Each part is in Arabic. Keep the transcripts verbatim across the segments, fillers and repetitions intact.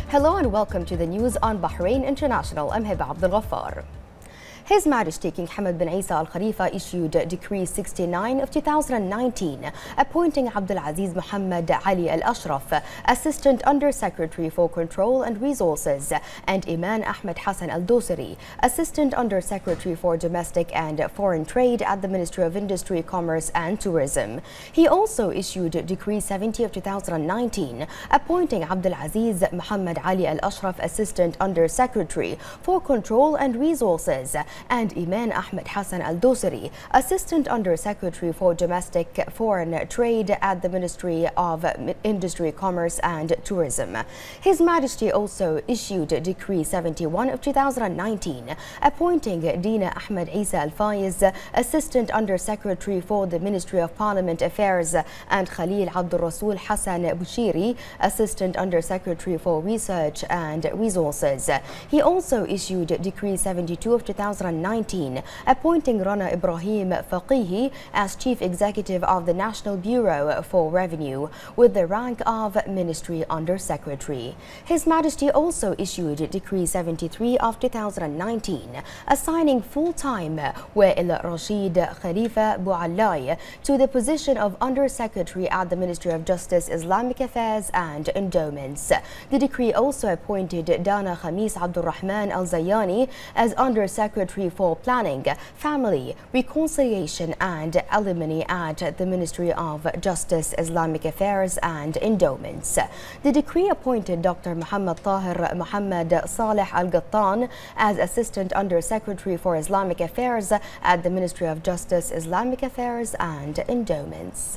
Hello and welcome to the news on Bahrain International. I'm Hiba Abdul Ghaffar. His Majesty King Hamad bin Isa Al Khalifa issued Decree sixty-nine of two thousand nineteen, appointing Abdulaziz Muhammad Ali Al Ashraf, Assistant Under Secretary for Control and Resources, and Iman Ahmed Hassan Al Dosari, Assistant Under Secretary for Domestic and Foreign Trade at the Ministry of Industry, Commerce and Tourism. He also issued Decree seventy of two thousand nineteen, appointing Abdulaziz Muhammad Ali Al Ashraf, Assistant Under Secretary for Control and Resources, and Iman Ahmed Hassan Al Dosari, Assistant Under Secretary for Domestic Foreign Trade at the Ministry of Industry, Commerce and Tourism. His Majesty also issued Decree seventy-one of two thousand nineteen, appointing Dina Ahmed Isa Al Faiz, Assistant Under Secretary for the Ministry of Parliament Affairs, and Khalil Abdul Rasul Hassan Bushiri, Assistant Under Secretary for Research and Resources. He also issued Decree seventy-two of two thousand nineteen, appointing Rana Ibrahim Faqihi as Chief Executive of the National Bureau for Revenue with the rank of Ministry Under Secretary. His Majesty also issued Decree seventy-three of two thousand nineteen, assigning full-time Wael Rashid Khalifa Bouallai to the position of Under Secretary at the Ministry of Justice, Islamic Affairs and Endowments. The decree also appointed Dana Khamis Abdul Rahman Al Zayani as Under Secretary for Planning, Family, Reconciliation and Alimony at the Ministry of Justice, Islamic Affairs and Endowments. The decree appointed Doctor Muhammad Tahir Muhammad Saleh Al Gattan as Assistant Under Secretary for Islamic Affairs at the Ministry of Justice, Islamic Affairs and Endowments.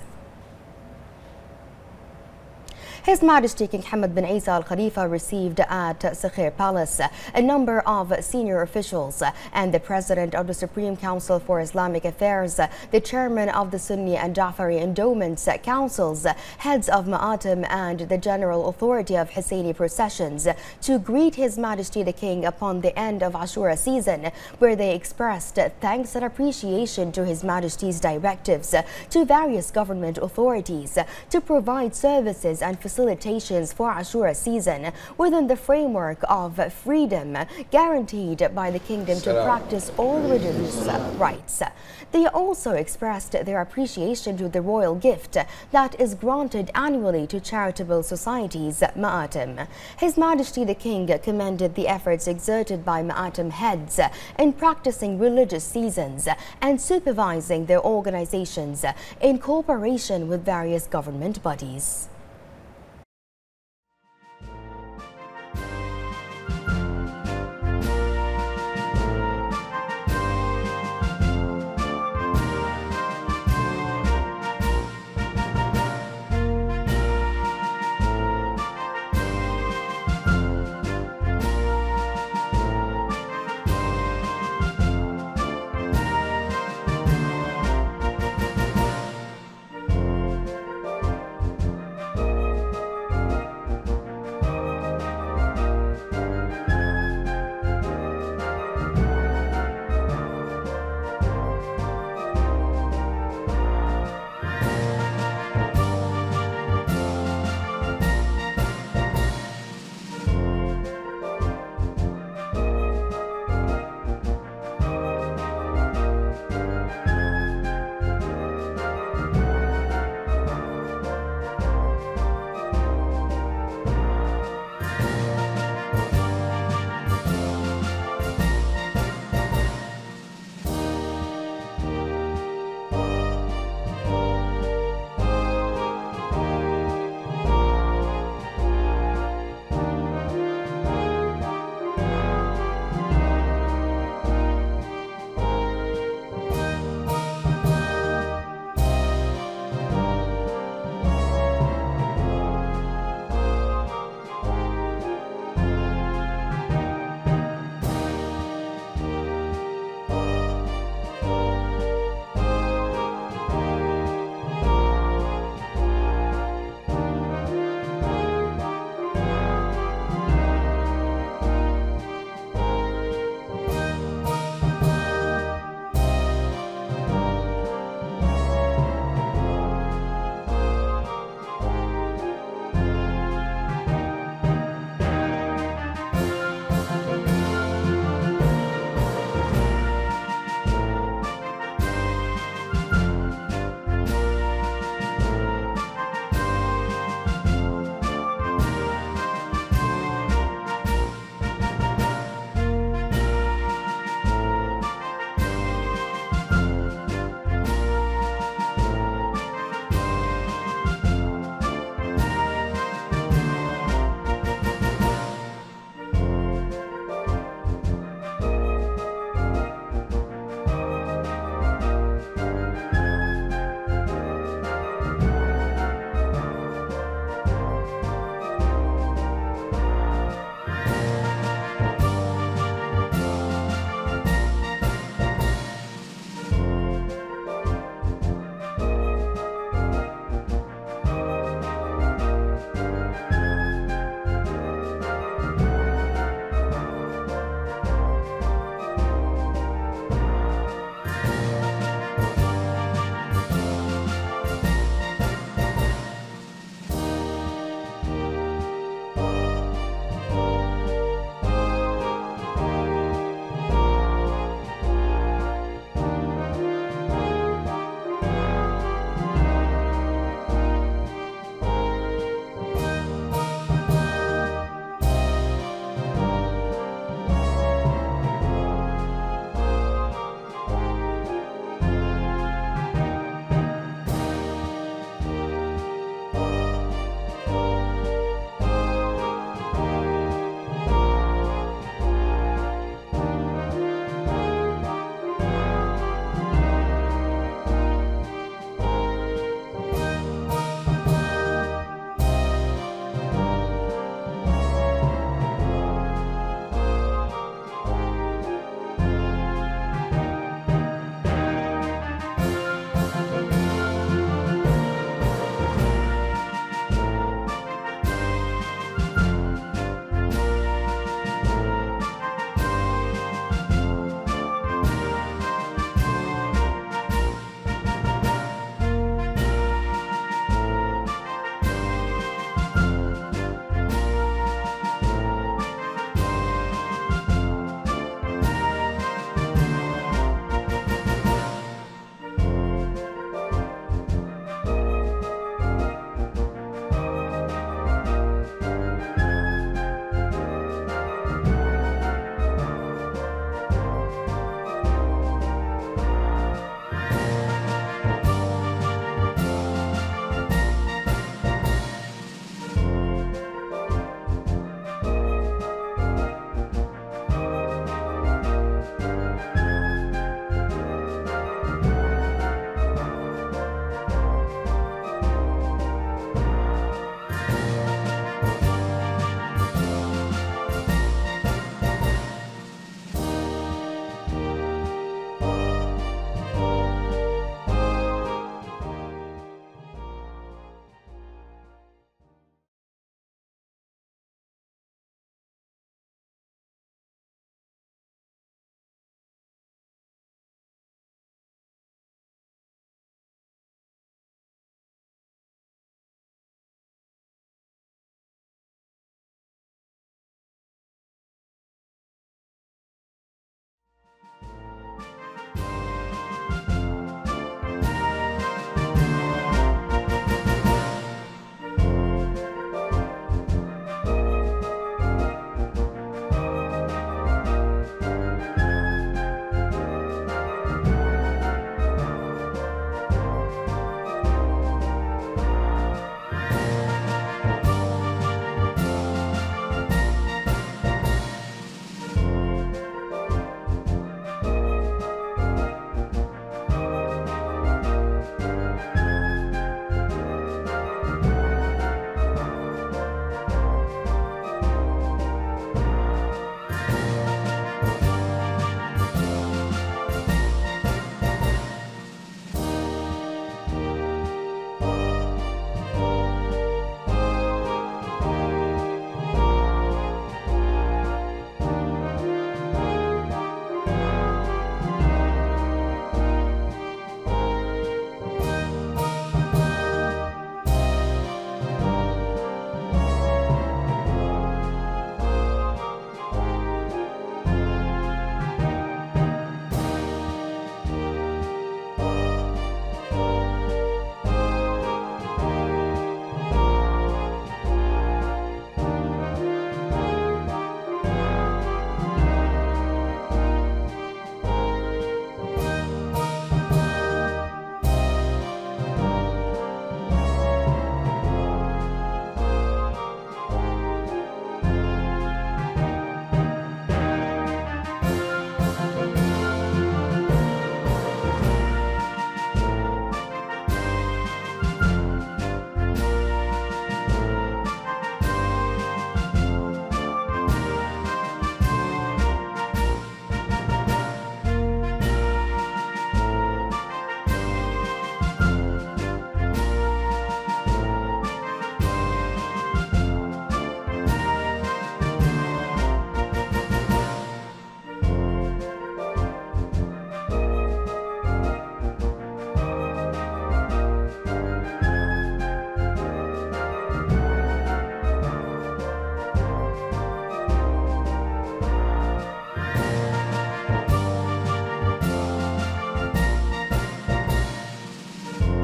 His Majesty King Hamad bin Isa Al Khalifa received at Sakhir Palace a number of senior officials and the President of the Supreme Council for Islamic Affairs, the Chairman of the Sunni and Jafari Endowments Councils, heads of Ma'atim and the General Authority of Husseini Processions to greet His Majesty the King upon the end of Ashura season, where they expressed thanks and appreciation to His Majesty's directives to various government authorities to provide services and facilities facilitations for Ashura season within the framework of freedom guaranteed by the kingdom to practice all religious rights. They also expressed their appreciation to the royal gift that is granted annually to charitable societies, Ma'atim. His Majesty the King commended the efforts exerted by Ma'atim heads in practicing religious seasons and supervising their organizations in cooperation with various government bodies.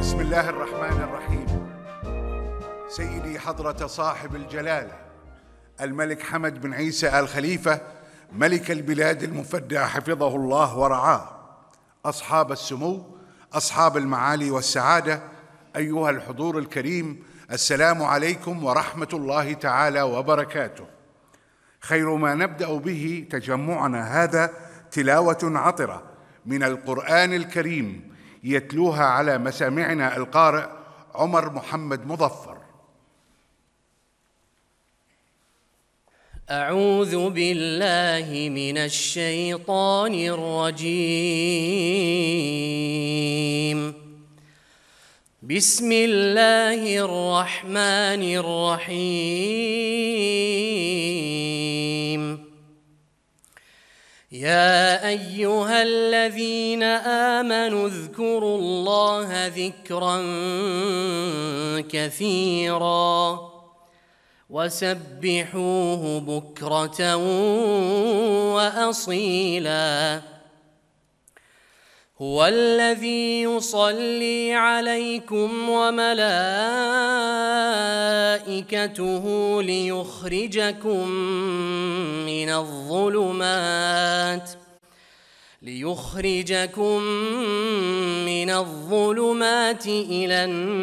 بسم الله الرحمن الرحيم. سيدي حضرة صاحب الجلالة الملك حمد بن عيسى آل خليفة ملك البلاد المفدى حفظه الله ورعاه، أصحاب السمو، أصحاب المعالي والسعادة، أيها الحضور الكريم، السلام عليكم ورحمة الله تعالى وبركاته. خير ما نبدأ به تجمعنا هذا تلاوة عطرة من القرآن الكريم يتلوها على مسامعنا القارئ عمر محمد مظفر. أعوذ بالله من الشيطان الرجيم. بسم الله الرحمن الرحيم. يا أيها الذين آمنوا اذكروا الله ذكرا كثيرا وسبحوه بكرة وأصيلا. هو الذي يصلي عليكم وملائكته ليخرجكم من الظلمات ليخرجكم من الظلمات إلى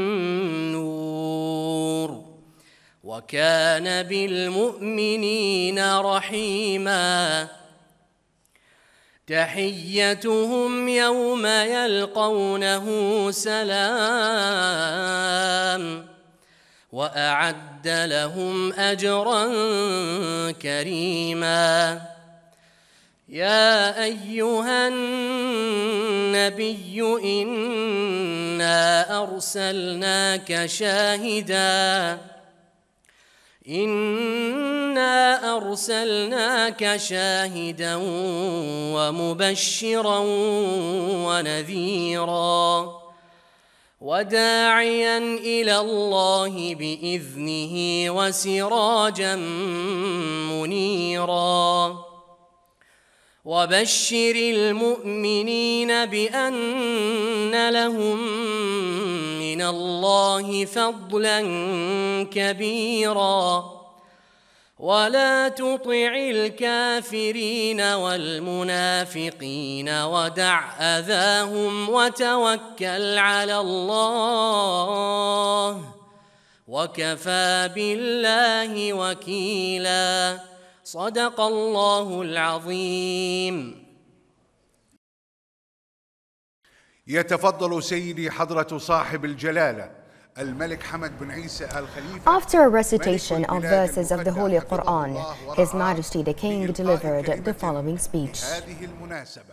النور، وكان بالمؤمنين رحيما. تحيتهم يوم يلقونه سلام، وأعد لهم أجرا كريما. يا أيها النبي إنا أرسلناك شاهدا إنا أرسلناك شاهدا ومبشرا ونذيرا وداعيا إلى الله بإذنه وسراجا منيرا. وبشر المؤمنين بأن لهم من الله فضلا كبيرا، ولا تطع الكافرين والمنافقين ودع أذاهم وتوكل على الله، وكفى بالله وكيلا. صدق الله العظيم. يتفضل سيدي حضرة صاحب الجلالة الملك حمد بن عيسى آل خليفة. After a recitation of verses of the Holy Quran, His Majesty the King delivered the following speech. هذه المناسبة.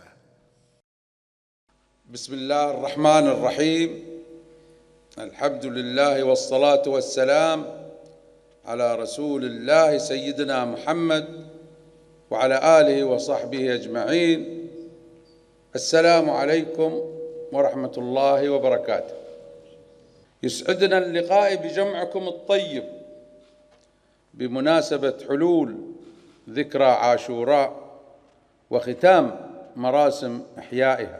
بسم الله الرحمن الرحيم. الحمد لله والصلاة والسلام على رسول الله سيدنا محمد وعلى آله وصحبه أجمعين. السلام عليكم ورحمة الله وبركاته. يسعدنا اللقاء بجمعكم الطيب بمناسبة حلول ذكرى عاشوراء وختام مراسم إحيائها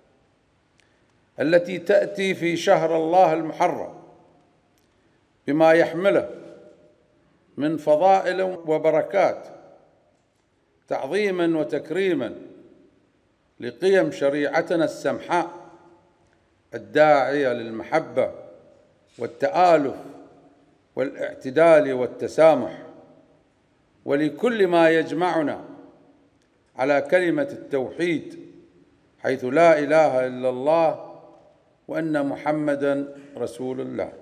التي تأتي في شهر الله المحرم بما يحمله من فضائل وبركات تعظيما وتكريما لقيم شريعتنا السمحاء الداعية للمحبة والتآلف والاعتدال والتسامح، ولكل ما يجمعنا على كلمة التوحيد حيث لا إله إلا الله وأن محمدًا رسول الله.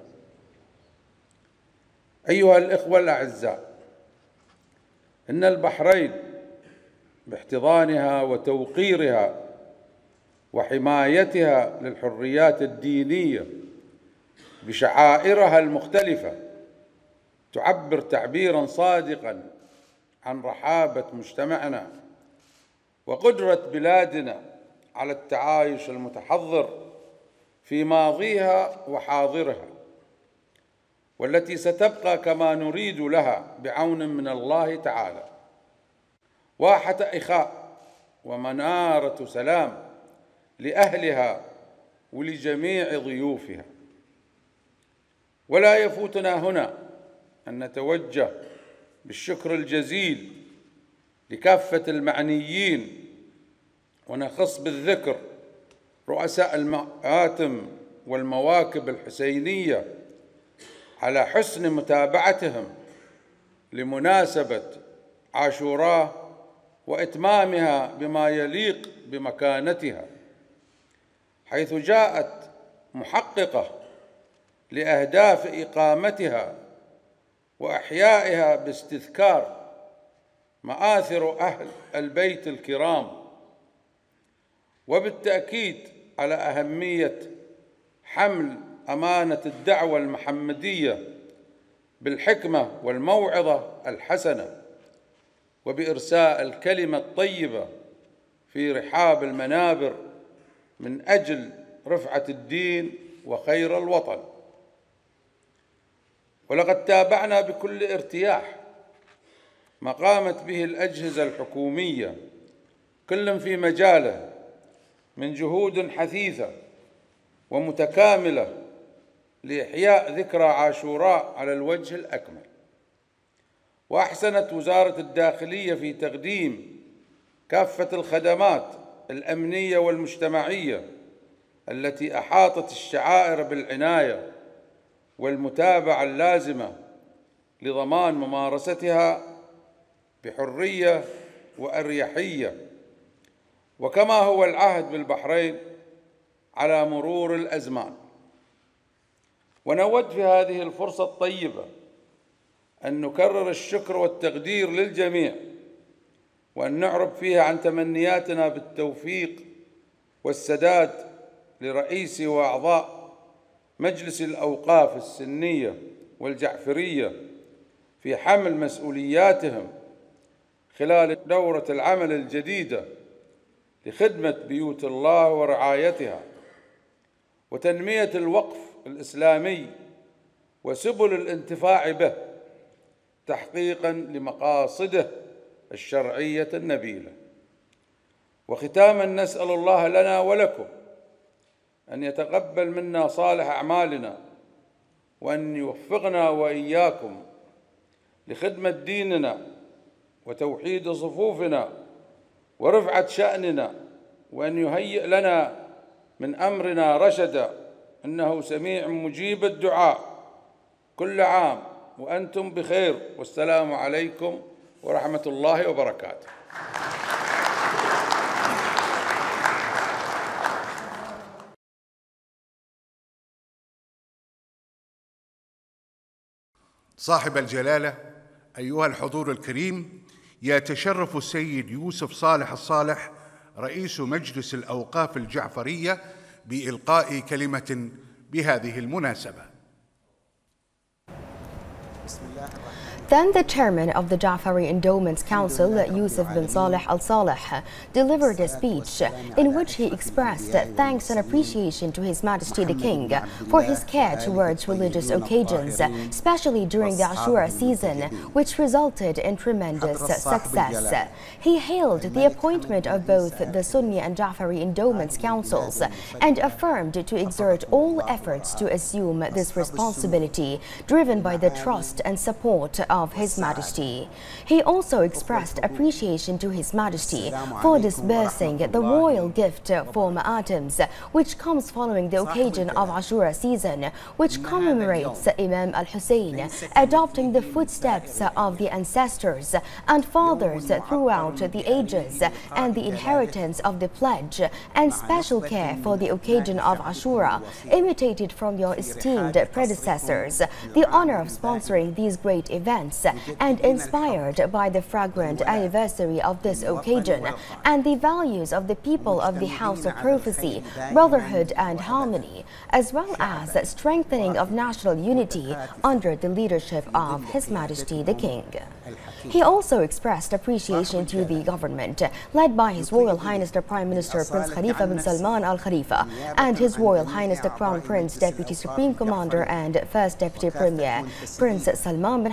أيها الإخوة الأعزاء، إن البحرين باحتضانها وتوقيرها وحمايتها للحريات الدينية بشعائرها المختلفة تعبر تعبيراً صادقاً عن رحابة مجتمعنا وقدرة بلادنا على التعايش المتحضر في ماضيها وحاضرها، والتي ستبقى كما نريد لها بعون من الله تعالى واحة إخاء ومنارة سلام لأهلها ولجميع ضيوفها. ولا يفوتنا هنا أن نتوجه بالشكر الجزيل لكافة المعنيين، ونخص بالذكر رؤساء المآتم والمواكب الحسينية على حسن متابعتهم لمناسبة عاشوراء وإتمامها بما يليق بمكانتها، حيث جاءت محققة لأهداف إقامتها وإحيائها باستذكار مآثر أهل البيت الكرام، وبالتأكيد على أهمية حمل أمانة الدعوة المحمدية بالحكمة والموعظة الحسنة، وبإرساء الكلمة الطيبة في رحاب المنابر من أجل رفعة الدين وخير الوطن. ولقد تابعنا بكل ارتياح ما قامت به الأجهزة الحكومية كل في مجاله من جهود حثيثة ومتكاملة لإحياء ذكرى عاشوراء على الوجه الأكمل. وأحسنت وزارة الداخلية في تقديم كافة الخدمات الأمنية والمجتمعية التي أحاطت الشعائر بالعناية والمتابعة اللازمة لضمان ممارستها بحرية وأريحية، وكما هو العهد بالبحرين على مرور الأزمان. ونود في هذه الفرصة الطيبة أن نكرر الشكر والتقدير للجميع، وأن نعرب فيها عن تمنياتنا بالتوفيق والسداد لرئيس وأعضاء مجلس الأوقاف السنية والجعفرية في حمل مسؤولياتهم خلال دورة العمل الجديدة لخدمة بيوت الله ورعايتها وتنمية الوقف الإسلامي وسبل الانتفاع به تحقيقاً لمقاصده الشرعية النبيلة. وختاماً نسأل الله لنا ولكم أن يتقبل منا صالح أعمالنا، وأن يوفقنا وإياكم لخدمة ديننا وتوحيد صفوفنا ورفعة شأننا، وأن يهيئ لنا من أمرنا رشدا، إنه سميع مجيب الدعاء. كل عام وأنتم بخير، والسلام عليكم ورحمة الله وبركاته. صاحب الجلالة، أيها الحضور الكريم، يتشرف السيد يوسف صالح الصالح رئيس مجلس الأوقاف الجعفرية بإلقاء كلمة بهذه المناسبة. بسم الله الرحمن الرحيم. Then the chairman of the Ja'fari Endowments Council, Yusuf bin Saleh Al Saleh, delivered a speech in which he expressed thanks and appreciation to His Majesty the King for his care towards religious occasions, especially during the Ashura season, which resulted in tremendous success. He hailed the appointment of both the Sunni and Ja'fari Endowments Councils and affirmed to exert all efforts to assume this responsibility, driven by the trust and support of of His Majesty. He also expressed appreciation to His Majesty for disbursing the royal gift for Ma'atims, which comes following the occasion of Ashura season, which commemorates Imam al-Hussein adopting the footsteps of the ancestors and fathers throughout the ages, and the inheritance of the pledge and special care for the occasion of Ashura, imitated from your esteemed predecessors. The honor of sponsoring these great events and inspired by the fragrant anniversary of this occasion and the values of the people of the House of Prophecy, brotherhood and harmony, as well as strengthening of national unity under the leadership of His Majesty the King. He also expressed appreciation to the government led by His Royal Highness the Prime Minister Prince Khalifa bin Salman Al Khalifa and His Royal Highness the Crown Prince Deputy Supreme Commander and First Deputy Premier Prince Salman bin Hamad Al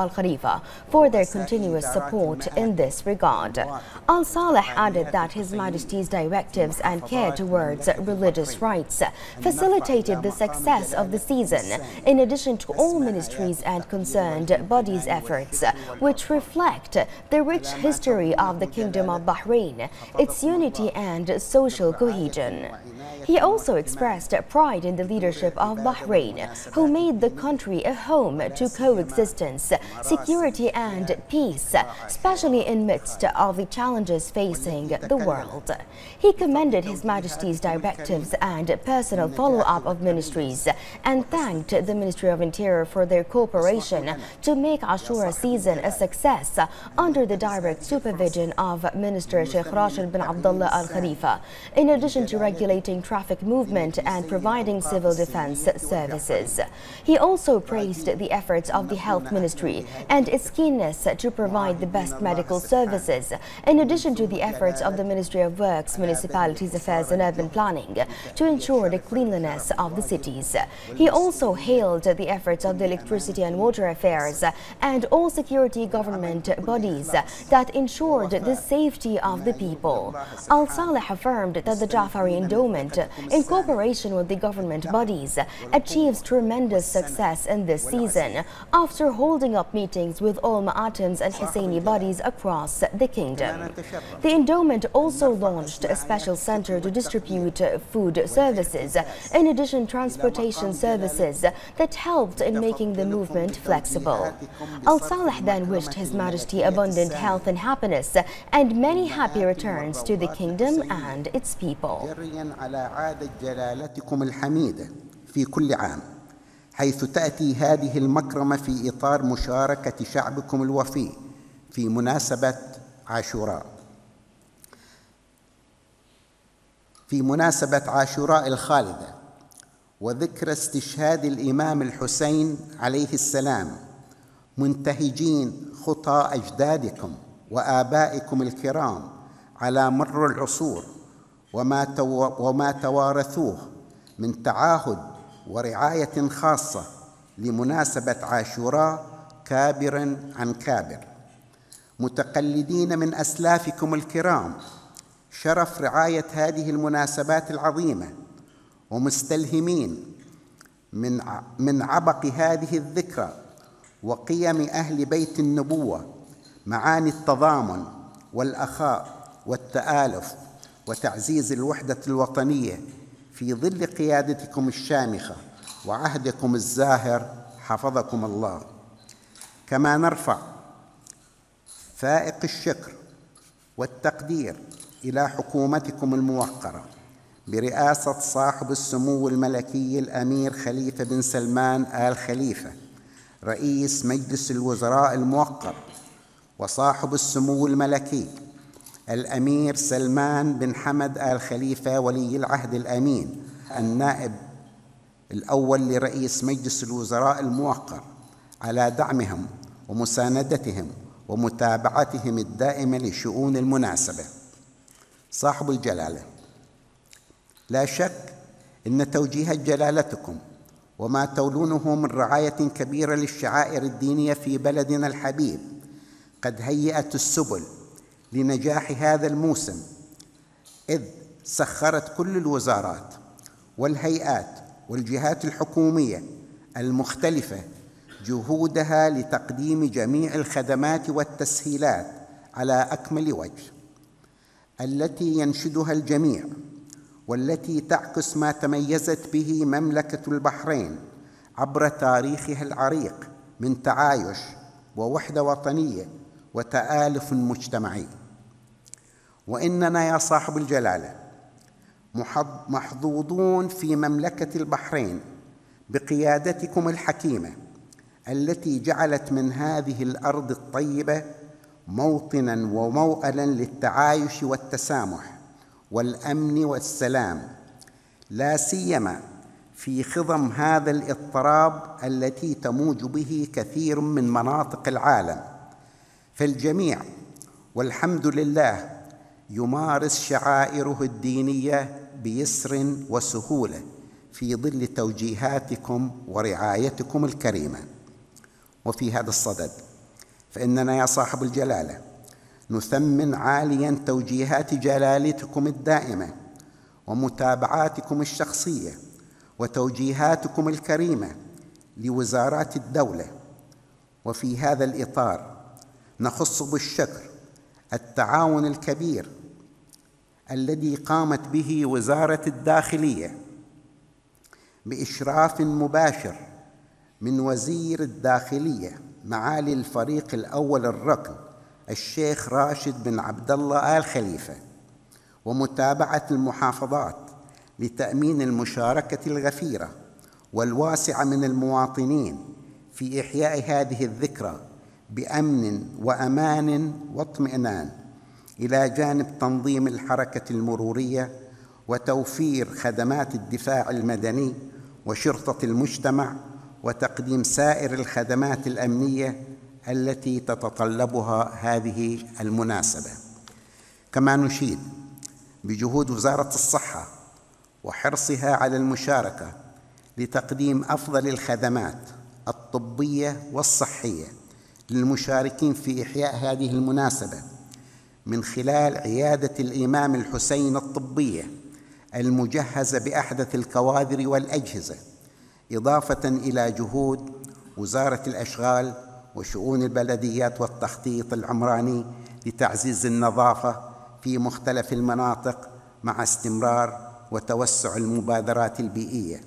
Al Khalifa for their continuous support in this regard. Al Saleh added that His Majesty's directives and care towards religious rights facilitated the success of the season, in addition to all ministries and concerned bodies' efforts, which reflect the rich history of the Kingdom of Bahrain, its unity and social cohesion. He also expressed pride in the leadership of Bahrain, who made the country a home to coexistence, security and peace, especially in midst of the challenges facing the world. He commended His Majesty's directives and personal follow-up of ministries and thanked the Ministry of Interior for their cooperation to make Ashura season a success under the direct supervision of Minister Sheikh Rashid bin Abdullah Al Khalifa, in addition to regulating traffic movement and providing civil defense services. He also praised the efforts of the Health Ministry and its keenness to provide the best medical services, in addition to the efforts of the Ministry of Works, Municipalities Affairs and Urban Planning to ensure the cleanliness of the cities. He also hailed the efforts of the Electricity and Water Affairs and all security government bodies that ensured the safety of the people. Al Saleh affirmed that the Jafari Endowment, in cooperation with the government bodies, achieves tremendous success in this season after holding up meetings with all Ma'atams and Husseini bodies across the kingdom. The endowment also launched a special center to distribute food services, in addition transportation services that helped in making the movement flexible. Al Saleh then wished His Majesty abundant health and happiness and many happy returns to the kingdom and its people. في كل عام، حيث تأتي هذه المكرمة في إطار مشاركة شعبكم الوفي في مناسبة عاشوراء. في مناسبة عاشوراء الخالدة وذكرى استشهاد الإمام الحسين عليه السلام، منتهجين خطى أجدادكم وآبائكم الكرام على مر العصور وما وما توارثوه من تعاهد ورعاية خاصة لمناسبة عاشوراء كابراً عن كابر، متقلدين من أسلافكم الكرام شرف رعاية هذه المناسبات العظيمة، ومستلهمين من من عبق هذه الذكرى وقيم أهل بيت النبوة معاني التضامن والأخاء والتآلف وتعزيز الوحدة الوطنية في ظل قيادتكم الشامخة وعهدكم الزاهر حفظكم الله. كما نرفع فائق الشكر والتقدير إلى حكومتكم الموقرة برئاسة صاحب السمو الملكي الأمير خليفة بن سلمان آل خليفة رئيس مجلس الوزراء الموقر، وصاحب السمو الملكي الأمير سلمان بن حمد آل خليفة ولي العهد الأمين النائب الأول لرئيس مجلس الوزراء الموقر، على دعمهم ومساندتهم ومتابعتهم الدائمة لشؤون المناسبة. صاحب الجلالة، لا شك أن توجيهات جلالتكم وما تولونه من رعاية كبيرة للشعائر الدينية في بلدنا الحبيب قد هيأت السبل لنجاح هذا الموسم، إذ سخرت كل الوزارات والهيئات والجهات الحكومية المختلفة جهودها لتقديم جميع الخدمات والتسهيلات على أكمل وجه، التي ينشدها الجميع، والتي تعكس ما تميزت به مملكة البحرين عبر تاريخها العريق من تعايش ووحدة وطنية وتآلف مجتمعي. وإننا يا صاحب الجلالة محظوظون في مملكة البحرين بقيادتكم الحكيمة، التي جعلت من هذه الأرض الطيبة موطناً وموئلاً للتعايش والتسامح والأمن والسلام، لا سيما في خضم هذا الاضطراب التي تموج به كثير من مناطق العالم. فالجميع والحمد لله يمارس شعائره الدينية بيسر وسهولة في ظل توجيهاتكم ورعايتكم الكريمة. وفي هذا الصدد فإننا يا صاحب الجلالة نثمن عاليا توجيهات جلالتكم الدائمة ومتابعاتكم الشخصية وتوجيهاتكم الكريمة لوزارات الدولة. وفي هذا الإطار نخص بالشكر التعاون الكبير الذي قامت به وزارة الداخلية بإشراف مباشر من وزير الداخلية معالي الفريق الأول الركن الشيخ راشد بن عبد الله آل خليفة، ومتابعة المحافظات لتأمين المشاركة الغفيرة والواسعة من المواطنين في إحياء هذه الذكرى بأمن وأمان واطمئنان، إلى جانب تنظيم الحركة المرورية وتوفير خدمات الدفاع المدني وشرطة المجتمع وتقديم سائر الخدمات الأمنية التي تتطلبها هذه المناسبة. كما نشيد بجهود وزارة الصحة وحرصها على المشاركة لتقديم أفضل الخدمات الطبية والصحية للمشاركين في إحياء هذه المناسبة من خلال عيادة الإمام الحسين الطبية المجهزة بأحدث الكوادر والأجهزة، إضافة إلى جهود وزارة الأشغال وشؤون البلديات والتخطيط العمراني لتعزيز النظافة في مختلف المناطق مع استمرار وتوسع المبادرات البيئية،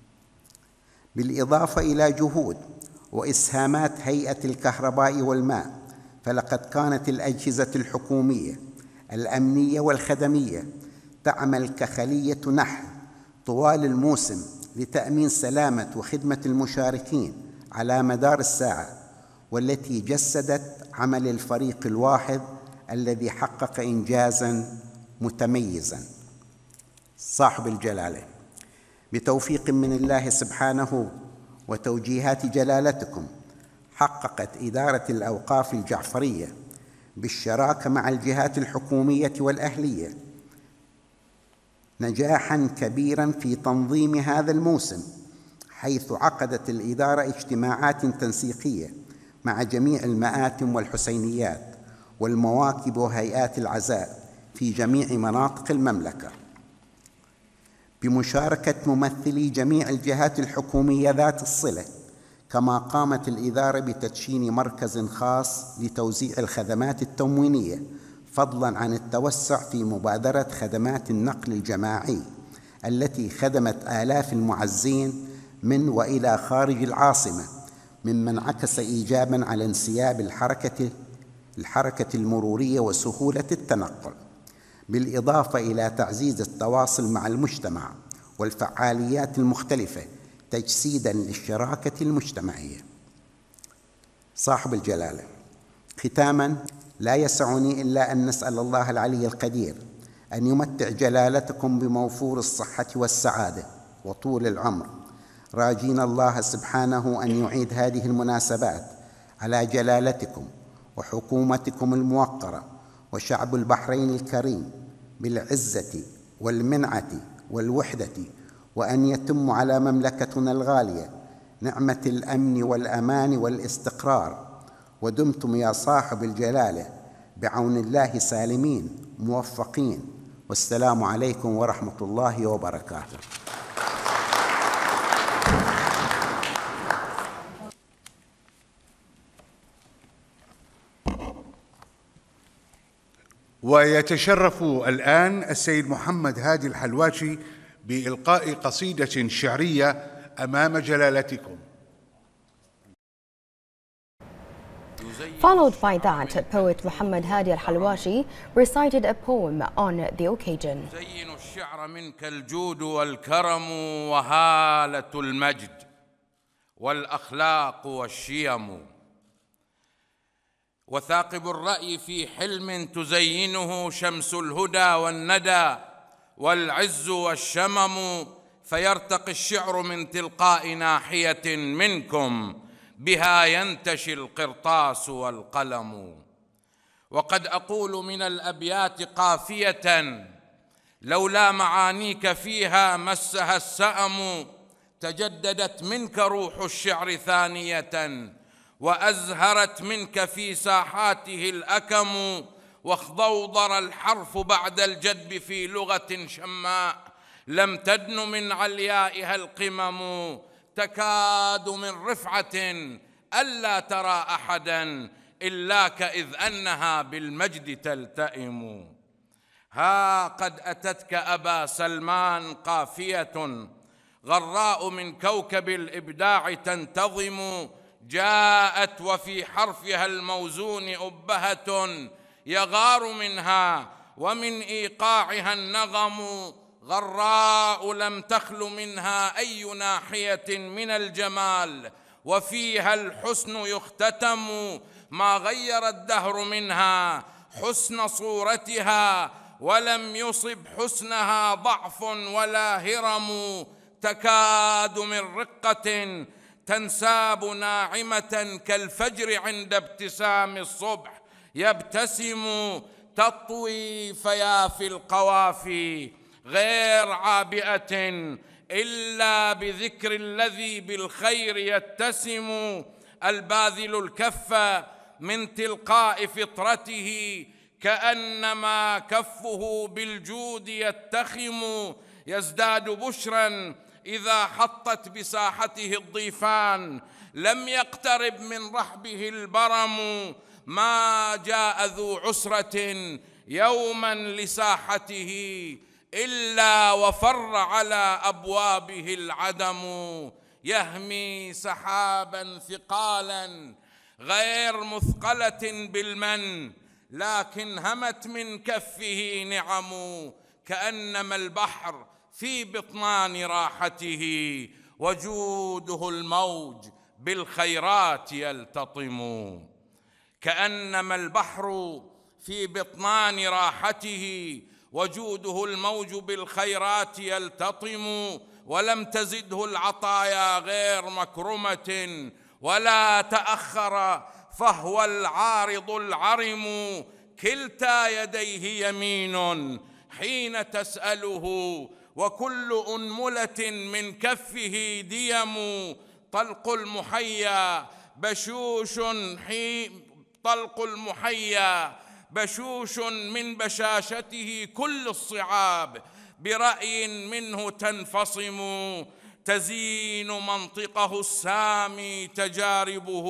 بالإضافة إلى جهود وإسهامات هيئة الكهرباء والماء. فلقد كانت الأجهزة الحكومية الأمنية والخدمية تعمل كخلية نحل طوال الموسم لتأمين سلامة وخدمة المشاركين على مدار الساعة، والتي جسدت عمل الفريق الواحد الذي حقق إنجازاً متميزاً. صاحب الجلالة، بتوفيق من الله سبحانه وتوجيهات جلالتكم، حققت إدارة الأوقاف الجعفرية بالشراكة مع الجهات الحكومية والأهلية نجاحاً كبيراً في تنظيم هذا الموسم، حيث عقدت الإدارة اجتماعات تنسيقية مع جميع المآتم والحسينيات والمواكب وهيئات العزاء في جميع مناطق المملكة، بمشاركة ممثلي جميع الجهات الحكومية ذات الصلة. كما قامت الإدارة بتدشين مركز خاص لتوزيع الخدمات التموينية، فضلاً عن التوسع في مبادرة خدمات النقل الجماعي التي خدمت آلاف المعزين من وإلى خارج العاصمة، مما انعكس إيجاباً على انسياب الحركة الحركة المرورية وسهولة التنقل، بالإضافة إلى تعزيز التواصل مع المجتمع والفعاليات المختلفة تجسيداً للشراكة المجتمعية. صاحب الجلالة، ختاماً، لا يسعني إلا أن نسأل الله العلي القدير أن يمتع جلالتكم بموفور الصحة والسعادة وطول العمر، راجين الله سبحانه أن يعيد هذه المناسبات على جلالتكم وحكومتكم الموقرة وشعب البحرين الكريم بالعزة والمنعة والوحدة، وأن يتم على مملكتنا الغالية نعمة الأمن والأمان والاستقرار. ودمتم يا صاحب الجلالة بعون الله سالمين موفقين، والسلام عليكم ورحمة الله وبركاته. ويتشرف الآن السيد محمد هادي الحلواشي بإلقاء قصيدة شعرية أمام جلالتكم. Followed by that, poet Muhammad Hadi al-Halwashi recited a poem on the occasion. يزين الشعر منك الجود والكرم وهالة المجد والأخلاق والشيم، وثاقب الرأي في حلم تزينه شمس الهدى والندى والعز والشمم، فيرتقي الشعر من تلقاء ناحية منكم بها ينتشي القرطاس والقلم. وقد أقول من الأبيات قافية لولا معانيك فيها مسها السأم، تجددت منك روح الشعر ثانية وأزهرت منك في ساحاته الأكم، واخضوضر الحرف بعد الجدب في لغة شماء لم تدن من عليائها القمم، تكاد من رفعة ألا ترى أحدا إلاك إذ أنها بالمجد تلتئم. ها قد أتتك أبا سلمان قافية غراء من كوكب الإبداع تنتظم، جاءت وفي حرفها الموزون أبهة يغار منها ومن إيقاعها النغم، غراء لم تخل منها أي ناحية من الجمال، وفيها الحسن يختتم، ما غير الدهر منها حسن صورتها، ولم يصب حسنها ضعف ولا هرم، تكاد من رقة تنساب ناعمة كالفجر عند ابتسام الصبح يبتسم، تطوي فيا في القوافي غير عابئة إلا بذكر الذي بالخير يتسم، الباذل الكف من تلقاء فطرته كأنما كفه بالجود يتخم، يزداد بشرا إذا حطت بساحته الضيفان، لم يقترب من رحبه البرم، ما جاء ذو عسرة يوما لساحته إلا وفر على أبوابه العدم، يهمي سحابا ثقالا غير مثقلة بالمن، لكن همت من كفه نعم، كأنما البحر في بطنان راحته وجوده الموج بالخيرات يلتطم، كأنما البحر في بطنان راحته وجوده الموج بالخيرات يلتطم، ولم تزده العطايا غير مكرمة ولا تأخر فهو العارض العرم، كلتا يديه يمين حين تسأله وكل أنملة من كفه ديم، طلق المحيا بشوش حي طلق المحيا بشوش من بشاشته كل الصعاب، برأي منه تنفصم، تزين منطقه السامي تجاربه،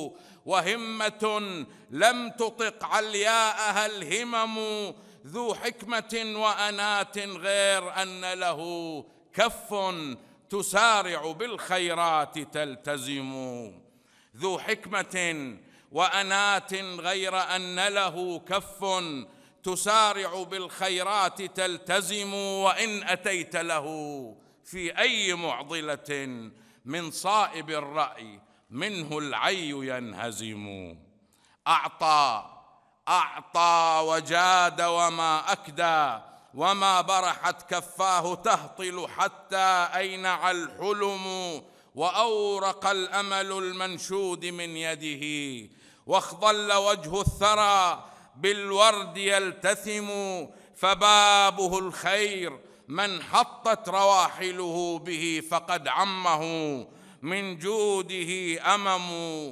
وهمة لم تطق علياءها الهمم، ذو حكمة وأنات غير أن له كف تسارع بالخيرات تلتزم، ذو حكمة وأنات غير أن له كف تسارع بالخيرات تلتزم، وإن أتيت له في أي معضلة من صائب الرأي منه العي ينهزم، أعطى أعطى وجاد وما أكدى، وما برحت كفاه تهطل حتى أينع الحلم، وأورق الأمل المنشود من يده، واخضل وجه الثرى بالورد يلتثم، فبابه الخير من حطت رواحله به فقد عمه من جوده أمم،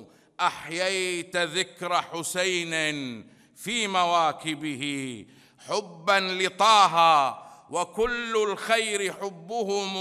أحييت ذكر حسين في مواكبه حبا لطه، وكل الخير حبهم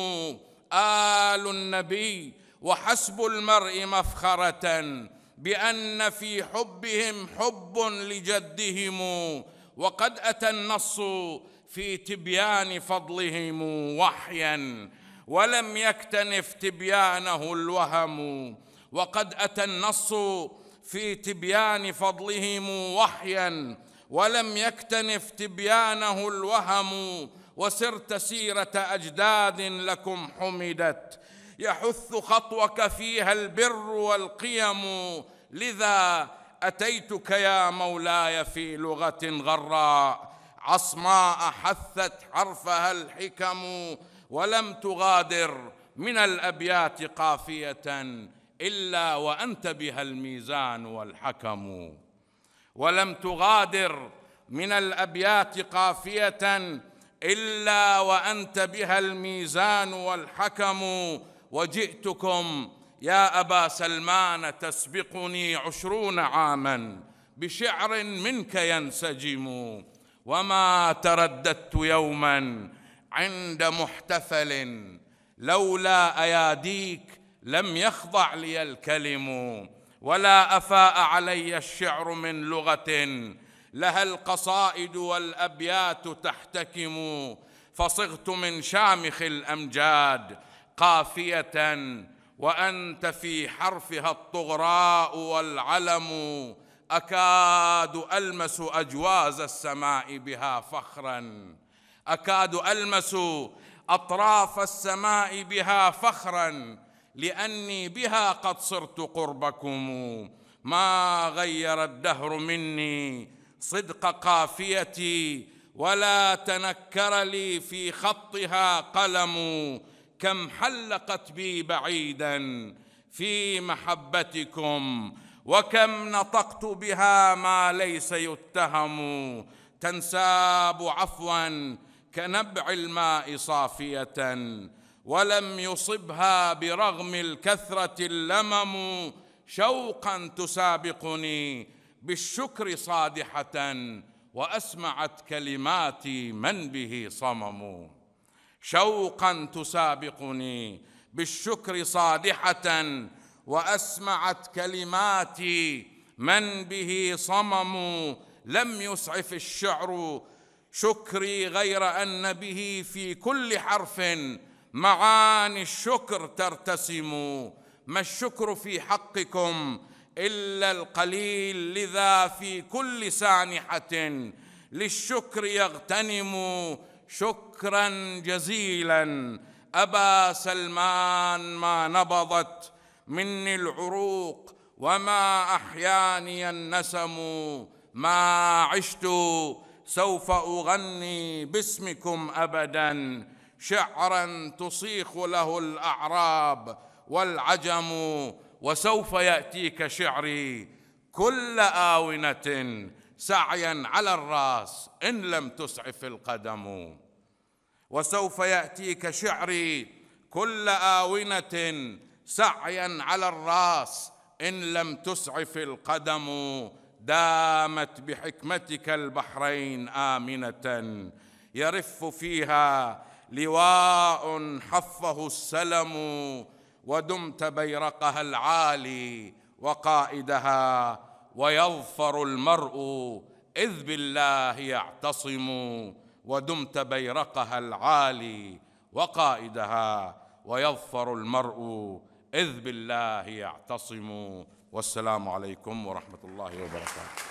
آل النبي، وحسب المرء مفخرة بأن في حبهم حب لجدهم، وقد أتى النص في تبيان فضلهم وحيا ولم يكتنف تبيانه الوهم، وقد أتى النص في تبيان فضلهم وحيا ولم يكتنف تبيانه الوهم، وسرت سيرة أجداد لكم حمدت يحث خطوك فيها البر والقيم، لذا أتيتك يا مولاي في لغة غراء عصماء حثت حرفها الحكم، ولم تغادر من الأبيات قافية إلا وأنت بها الميزان والحكم، ولم تغادر من الأبيات قافية إلا وأنت بها الميزان والحكم، وجئتكم يا أبا سلمان تسبقني عشرون عاما بشعر منك ينسجم، وما ترددت يوما عند محتفل لولا أياديك لم يخضع لي الكلم، ولا أفاء علي الشعر من لغة لها القصائد والأبيات تحتكم، فصغت من شامخ الأمجاد قافية وأنت في حرفها الطغراء والعلم، أكاد ألمس أجواز السماء بها فخرا، أكاد ألمس أطراف السماء بها فخرا، لأني بها قد صرت قربكم، ما غير الدهر مني صدق قافيتي، ولا تنكر لي في خطها قلم، كم حلقت بي بعيدا في محبتكم، وكم نطقت بها ما ليس يتهم، تنساب عفوا كنبع الماء صافية، ولم يصبها برغم الكثرة اللمم، شوقا تسابقني بالشكر صادحة، وأسمعت كلماتي من به صمم، شوقا تسابقني بالشكر صادحة، وأسمعت كلماتي من به صمم، لم يسعف الشعر شكري غير أن به في كل حرف معاني الشكر ترتسم، ما الشكر في حقكم إلا القليل، لذا في كل سانحة للشكر يغتنم، شكرا جزيلا أبا سلمان، ما نبضت مني العروق وما أحياني النسم، ما عشت سوف أغني باسمكم أبدا شعرا تصيخ له الأعراب والعجم، وسوف يأتيك شعري كل آونة سعيا على الرأس إن لم تسعف القدم، وسوف يأتيك شعري كل آونة سعيا على الرأس إن لم تسعف القدم، دامت بحكمتك البحرين آمنة يرف فيها لواء حفه السلم، ودمت بيرقها العالي وقائدها، ويظفر المرء إذ بالله يعتصم، ودمت بيرقها العالي وقائدها، ويظفر المرء إذ بالله يعتصم. والسلام عليكم ورحمة الله وبركاته.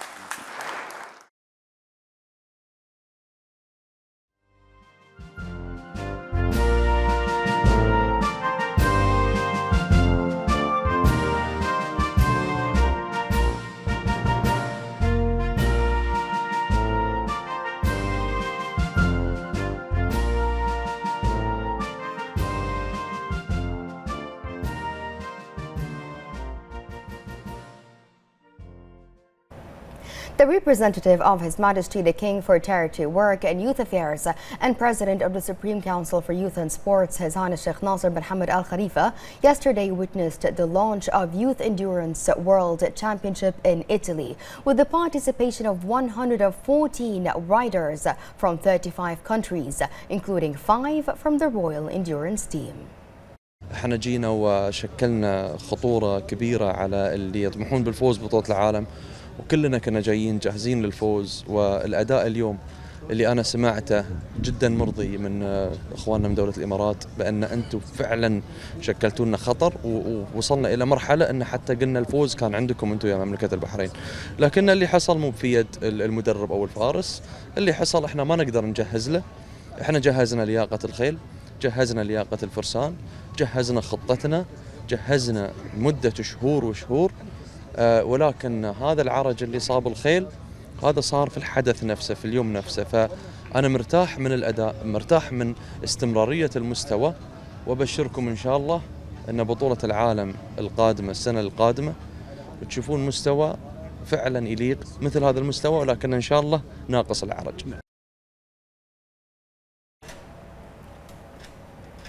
The representative of His Majesty the King for Charity Work and Youth Affairs and President of the Supreme Council for Youth and Sports, His Highness Sheikh Nasser bin Hamad Al Khalifa, yesterday witnessed the launch of Youth Endurance World Championship in Italy with the participation of one hundred fourteen riders from thirty-five countries, including five from the Royal Endurance Team. احنا جينا وشكلنا خطورة كبيرة على اللي يطمحون بالفوز ببطولة العالم، وكلنا كنا جايين جاهزين للفوز. والأداء اليوم اللي أنا سمعته جدا مرضي من إخواننا من دولة الإمارات، بأن أنتم فعلا شكلتوا لنا خطر، ووصلنا إلى مرحلة أن حتى قلنا الفوز كان عندكم أنتم يا مملكة البحرين. لكن اللي حصل مو في يد المدرب أو الفارس، اللي حصل إحنا ما نقدر نجهز له. إحنا جهزنا لياقة الخيل، جهزنا لياقة الفرسان، جهزنا خطتنا، جهزنا مدة شهور وشهور، أه ولكن هذا العرج اللي صاب الخيل هذا صار في الحدث نفسه، في اليوم نفسه. فأنا مرتاح من الأداء، مرتاح من استمرارية المستوى، وبشركم إن شاء الله أن بطولة العالم القادمة السنة القادمة بتشوفون مستوى فعلا يليق مثل هذا المستوى، ولكن إن شاء الله ناقص العرج.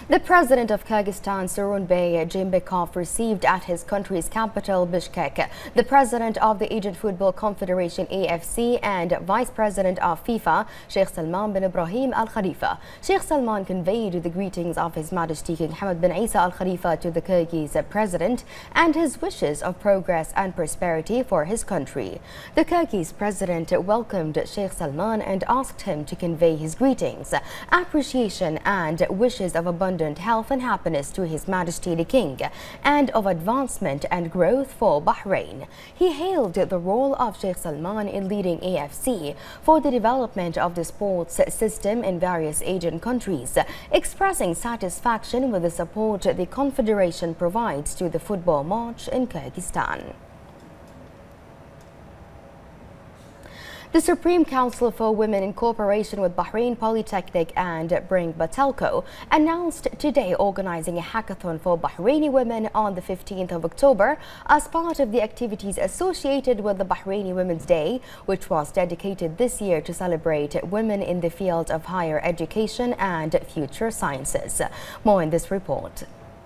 The president of Kyrgyzstan, Soronbay Jeenbekov, received at his country's capital, Bishkek, the president of the Asian Football Confederation, A F C, and vice president of FIFA, Sheikh Salman bin Ibrahim Al Khalifa. Sheikh Salman conveyed the greetings of His Majesty King Hamad bin Isa Al Khalifa to the Kyrgyz president and his wishes of progress and prosperity for his country. The Kyrgyz president welcomed Sheikh Salman and asked him to convey his greetings, appreciation, and wishes of abundance health and happiness to His Majesty the King and of advancement and growth for Bahrain. He hailed the role of Sheikh Salman in leading A F C for the development of the sports system in various Asian countries, expressing satisfaction with the support the Confederation provides to the football march in Kyrgyzstan. The Supreme Council for Women, in cooperation with Bahrain Polytechnic and Bring Batelco, announced today organizing a hackathon for Bahraini women on the fifteenth of October as part of the activities associated with the Bahraini Women's Day, which was dedicated this year to celebrate women in the field of higher education and future sciences. More in this report.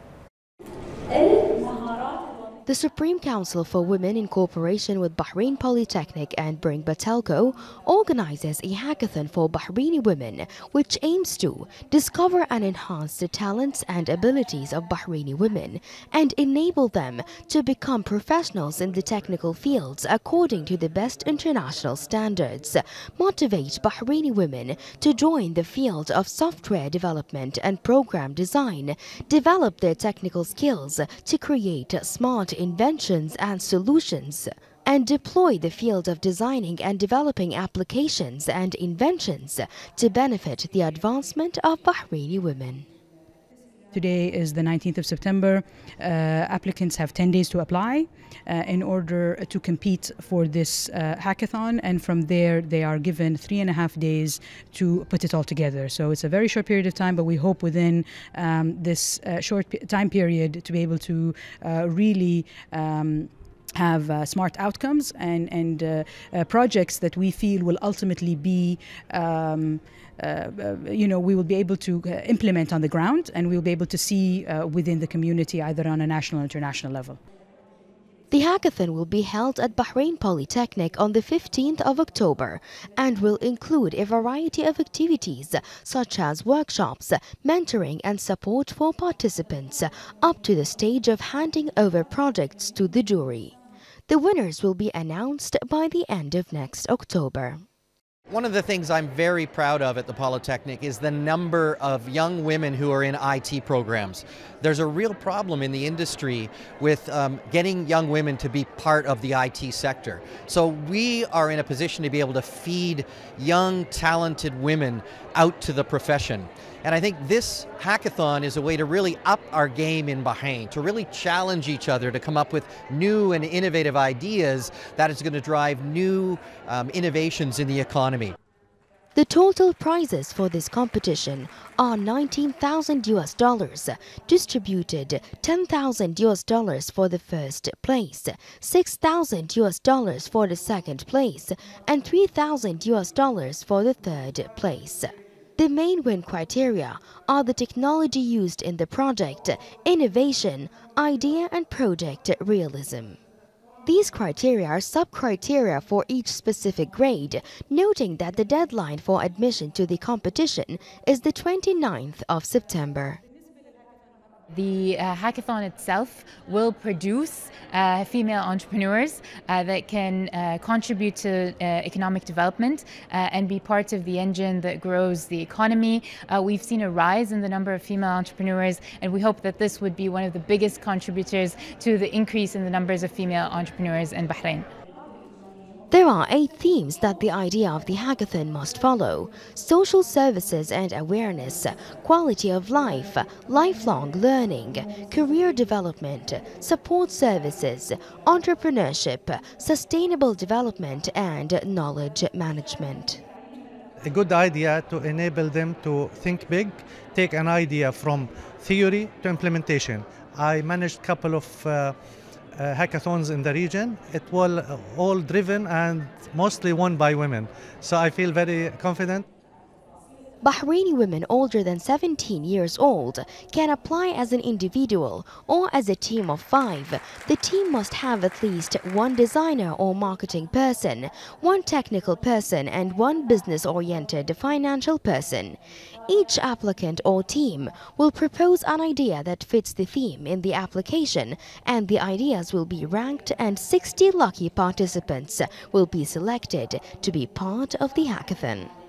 The Supreme Council for Women, in cooperation with Bahrain Polytechnic and Bring Batelco, organizes a hackathon for Bahraini women, which aims to discover and enhance the talents and abilities of Bahraini women and enable them to become professionals in the technical fields according to the best international standards, motivate Bahraini women to join the field of software development and program design, develop their technical skills to create smart inventions and solutions, and deploy the field of designing and developing applications and inventions to benefit the advancement of Bahraini women. Today is the nineteenth of September. Uh, applicants have ten days to apply uh, in order to compete for this uh, hackathon, and from there they are given three and a half days to put it all together. So it's a very short period of time, but we hope within um, this uh, short time period to be able to uh, really um, have uh, smart outcomes and, and uh, uh, projects that we feel will ultimately be um, Uh, uh, you know, we will be able to uh, implement on the ground, and we will be able to see uh, within the community either on a national or international level. The hackathon will be held at Bahrain Polytechnic on the fifteenth of October and will include a variety of activities such as workshops, mentoring and support for participants up to the stage of handing over projects to the jury. The winners will be announced by the end of next October. One of the things I'm very proud of at the Polytechnic is the number of young women who are in I T programs. There's a real problem in the industry with um, getting young women to be part of the I T sector. So we are in a position to be able to feed young, talented women out to the profession. And I think this hackathon is a way to really up our game in Bahrain, to really challenge each other to come up with new and innovative ideas that is going to drive new um, innovations in the economy. The total prizes for this competition are nineteen thousand U S dollars, distributed ten thousand U S dollars for the first place, six thousand U S dollars for the second place, and three thousand U S dollars for the third place. The main win criteria are the technology used in the project, innovation, idea and project realism. These criteria are sub-criteria for each specific grade, noting that the deadline for admission to the competition is the twenty-ninth of September. The uh, hackathon itself will produce uh, female entrepreneurs uh, that can uh, contribute to uh, economic development uh, and be part of the engine that grows the economy. Uh, we've seen a rise in the number of female entrepreneurs, and we hope that this would be one of the biggest contributors to the increase in the numbers of female entrepreneurs in Bahrain. There are eight themes that the idea of the hackathon must follow: social services and awareness, quality of life, lifelong learning, career development, support services, entrepreneurship, sustainable development, and knowledge management. A good idea to enable them to think big, take an idea from theory to implementation. I managed a couple of uh, Uh, hackathons in the region. It was all driven and mostly won by women. So I feel very confident. Bahraini women older than seventeen years old can apply as an individual or as a team of five. The team must have at least one designer or marketing person, one technical person, and one business-oriented financial person. Each applicant or team will propose an idea that fits the theme in the application, and the ideas will be ranked, and sixty lucky participants will be selected to be part of the hackathon.